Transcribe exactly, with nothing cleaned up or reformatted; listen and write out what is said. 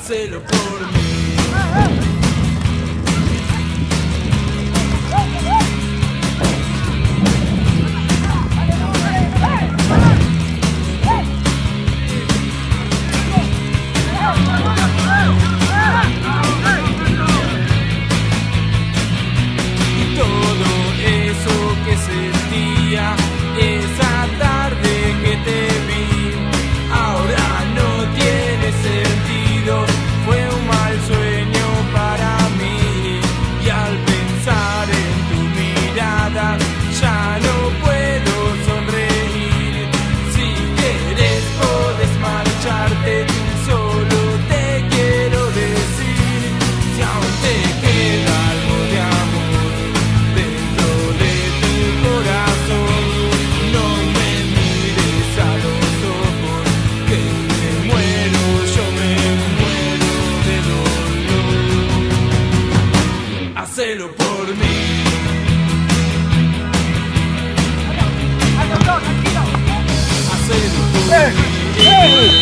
hacelo por mí. Y todo eso que sentía esa tarde que te vi, ahora no tiene sentido. Fue un mal sueño para mí, y al pensar en tu mirada ya no puedo sonreír. Si quieres podés marcharte, solo te quiero decir, si aún te queda algo de amor dentro de tu corazón, no me mires a los ojos, que me muero, yo me muero de dolor. Hacelo por mí. Hacelo por mí.